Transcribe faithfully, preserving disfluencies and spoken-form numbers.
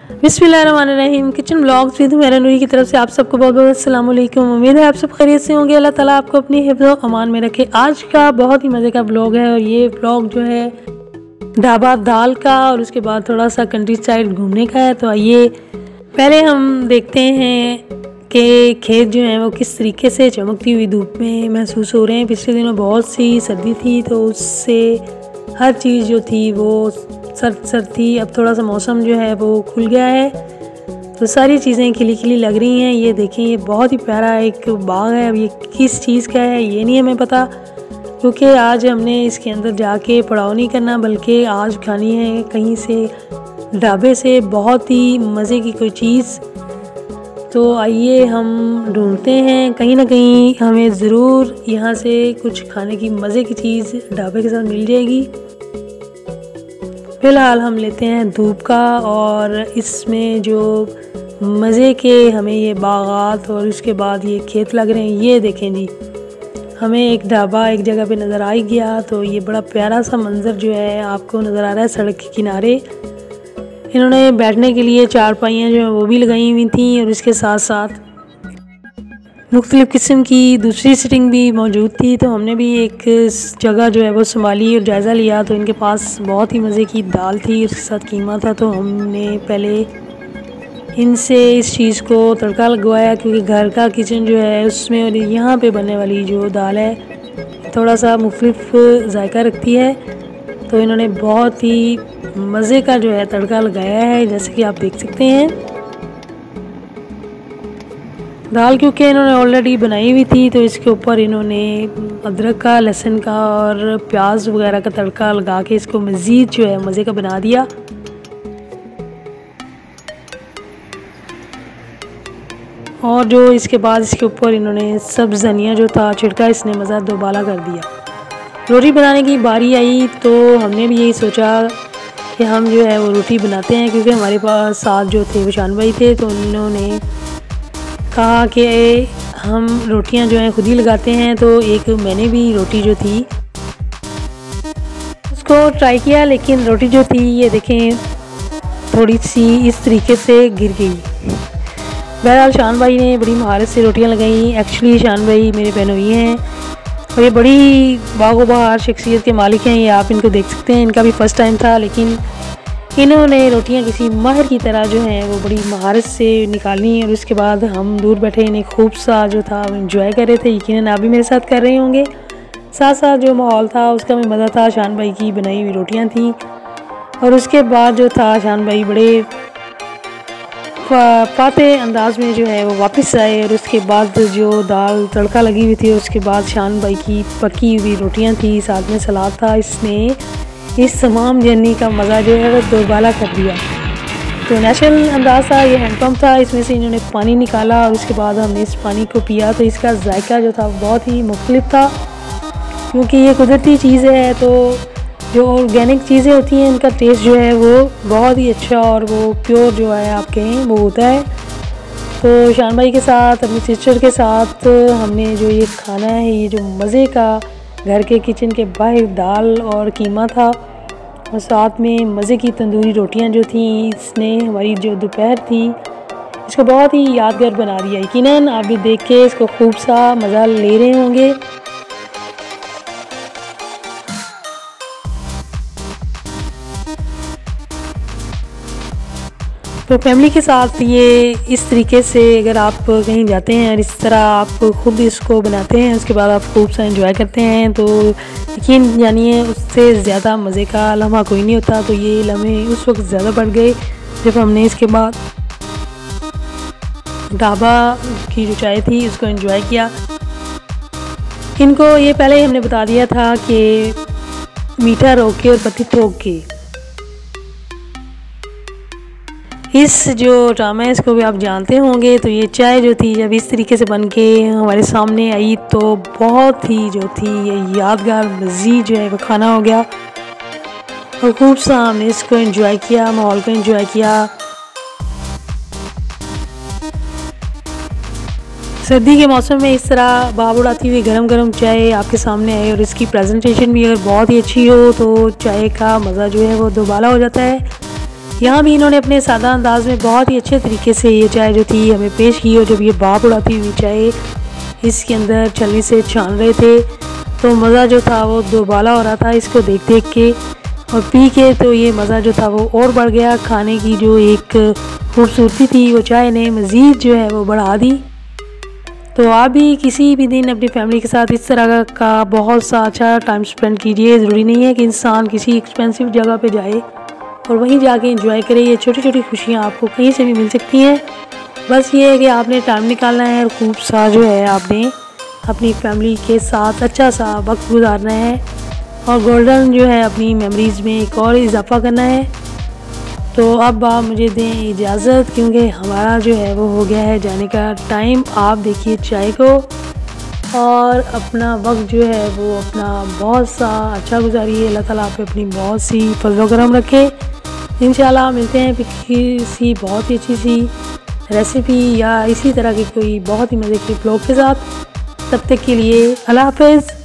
बिस्मिल्लाहिर्रहमानिर्रहीम। Kitchen blogs with Humaira Noori की तरफ से आप सबको बहुत बहुत अस्सलाम वालेकुम। उम्मीद है आप सब खैरियत से होंगे। अल्लाह ताला आपको अपनी हिफ्ज़ व अमान में रखे। आज का बहुत ही मज़े का ब्लॉग है और ये ब्लॉग जो है ढाबा दाल का और उसके बाद थोड़ा सा कंट्री साइड घूमने का है। तो आइए पहले हम देखते हैं कि खेत जो हैं वो किस तरीके से चमकती हुई धूप में महसूस हो रहे हैं। पिछले दिनों बहुत सी सर्दी थी तो उससे हर चीज़ जो थी वो सर्द सर्द थी। अब थोड़ा सा मौसम जो है वो खुल गया है तो सारी चीज़ें खिली खिली लग रही हैं। ये देखें, ये बहुत ही प्यारा एक बाग है। अब ये किस चीज़ का है ये नहीं हमें पता, क्योंकि आज हमने इसके अंदर जाके पड़ाव नहीं करना, बल्कि आज खानी है कहीं से ढाबे से बहुत ही मज़े की कोई चीज़। तो आइए हम ढूंढते हैं, कहीं ना कहीं हमें ज़रूर यहाँ से कुछ खाने की मज़े की चीज़ ढाबे के साथ मिल जाएगी। फ़िलहाल हम लेते हैं धूप का और इसमें जो मज़े के हमें ये बागात और उसके बाद ये खेत लग रहे हैं। ये देखें जी, हमें एक ढाबा एक जगह पे नज़र आ गया। तो ये बड़ा प्यारा सा मंज़र जो है आपको नज़र आ रहा है। सड़क के किनारे इन्होंने बैठने के लिए चारपाइयाँ जो हैं वो भी लगाई हुई थी और इसके साथ साथ मुख्तलिफ़ किस्म की दूसरी सिटिंग भी मौजूद थी। तो हमने भी एक जगह जो है वो संभाली और जायज़ा लिया। तो इनके पास बहुत ही मज़े की दाल थी, उसके साथ कीमा था। तो हमने पहले इनसे इस चीज़ को तड़का लगवाया, क्योंकि घर का किचन जो है उसमें और यहाँ पे बनने वाली जो दाल है थोड़ा सा मुख्तलिफ़ जायका रखती है। तो इन्होंने बहुत ही मज़े का जो है तड़का लगाया है, जैसे कि आप देख सकते हैं। दाल क्योंकि इन्होंने ऑलरेडी बनाई हुई थी तो इसके ऊपर इन्होंने अदरक का, लहसुन का और प्याज वगैरह का तड़का लगा के इसको मज़ीद जो है मज़े का बना दिया। और जो इसके बाद इसके ऊपर इन्होंने सब्ज़ धनिया जो था छिड़का, इसने मज़ा दोबाला कर दिया। रोटी बनाने की बारी आई तो हमने भी यही सोचा कि हम जो है वो रोटी बनाते हैं, क्योंकि हमारे पास साथ जो थे वो शान भाई थे। तो उन्होंने कहा कि हम रोटियां जो हैं खुद ही लगाते हैं। तो एक मैंने भी रोटी जो थी उसको ट्राई किया, लेकिन रोटी जो थी ये देखें थोड़ी सी इस तरीके से गिर गई। बहरहाल शान भाई ने बड़ी महारत से रोटियां लगाई। एक्चुअली शान भाई मेरे बहनोई हैं और ये बड़ी बागो बहार शख्सियत के मालिक हैं। ये आप इनको देख सकते हैं। इनका भी फ़र्स्ट टाइम था, लेकिन इन्होंने रोटियां किसी माहिर की तरह जो हैं वो बड़ी महारत से निकाली। और उसके बाद हम दूर बैठे इन्हें खूब सा जो था वो इन्जॉय कर रहे थे। यकीनन आप भी मेरे साथ कर रहे होंगे। साथ साथ जो माहौल था उसका भी मज़ा था। शान भाई की बनाई हुई रोटियां थी और उसके बाद जो था शान भाई बड़े फाते अंदाज में जो है वो वापस आए। और उसके बाद जो दाल तड़का लगी हुई थी उसके बाद शान भाई की पकी हुई रोटियां थी, साथ में सलाद था। इसने इस तमाम जर्नी का मज़ा जो है वो दोबाला कर दिया। तो नेचुरल अंदाज़ था, ये हैंडपम्प था, इसमें से इन्होंने पानी निकाला और उसके बाद हमने इस पानी को पिया। तो इसका जायका जो था बहुत ही मुख्तलिफ था, क्योंकि ये कुदरती चीज़ है। तो जो ऑर्गेनिक चीज़ें होती हैं इनका टेस्ट जो है वो बहुत ही अच्छा और वो प्योर जो है आप कहें वो होता है। तो शान भाई के साथ, अपनी सिस्टर के साथ हमने जो ये खाना है, ये जो मज़े का घर के किचन के बाहर दाल और कीमा था और साथ में मज़े की तंदूरी रोटियां जो थी, इसने हमारी जो दोपहर थी इसको बहुत ही यादगार बना दिया। यकीनन आप भी देख के इसको खूब सा मज़ा ले रहे होंगे। तो फैमिली के साथ ये इस तरीके से अगर आप कहीं जाते हैं और इस तरह आप खुद इसको बनाते हैं, उसके बाद आप खूब सा एंजॉय करते हैं, तो यकीन जानिए उससे ज़्यादा मज़े का लम्हा कोई नहीं होता। तो ये लम्हे उस वक्त ज़्यादा बढ़ गए जब हमने इसके बाद ढाबा की जो चाय थी उसको एंजॉय किया। इनको ये पहले ही हमने बता दिया था कि मीठा रोक के और पत्ती ठोक के इस जो ड्रामा है इसको भी आप जानते होंगे। तो ये चाय जो थी जब इस तरीके से बन के हमारे सामने आई तो बहुत ही जो थी ये यादगार मज़ीद जो है वो खाना हो गया और खूब सा हमने इसको एंजॉय किया, माहौल को एंजॉय किया। सर्दी के मौसम में इस तरह भाप उड़ाती हुई गरम गरम चाय आपके सामने आए और इसकी प्रेजेंटेशन भी अगर बहुत ही अच्छी हो तो चाय का मज़ा जो है वो दोबाला हो जाता है। यहाँ भी इन्होंने अपने सादा अंदाज में बहुत ही अच्छे तरीके से ये चाय जो थी हमें पेश की। और जब ये भाप उड़ाती हुई चाय इसके अंदर छलनी से छान रहे थे तो मज़ा जो था वो दोबाला हो रहा था इसको देख देख के, और पी के तो ये मज़ा जो था वो और बढ़ गया। खाने की जो एक खूबसूरती थी वो चाय ने मज़ीद जो है वो बढ़ा दी। तो आप भी किसी भी दिन अपनी फैमिली के साथ इस तरह का बहुत सा अच्छा टाइम स्पेंड कीजिए। ज़रूरी नहीं है कि इंसान किसी एक्सपेंसिव जगह पे जाए और वहीं जाके एंजॉय करे। ये छोटी छोटी खुशियाँ आपको कहीं से भी मिल सकती हैं। बस ये है कि आपने टाइम निकालना है और खूब सा जो है आपने अपनी फैमिली के साथ अच्छा सा वक्त गुजारना है और गोल्डन जो है अपनी मेमोरीज़ में एक और इजाफा करना है। तो अब आप मुझे दें इजाज़त, क्योंकि हमारा जो है वो हो गया है जाने का टाइम। आप देखिए चाय को और अपना वक्त जो है वो अपना बहुत सा अच्छा गुजारिए। अल्लाह ताला आप पे अपनी बहुत सी फज़ल करम रखे। इंशाल्लाह मिलते हैं किसी बहुत ही अच्छी सी रेसिपी या इसी तरह की कोई बहुत ही मज़े के ब्लॉग के साथ। तब तक के लिए अल्लाह हाफ़िज़।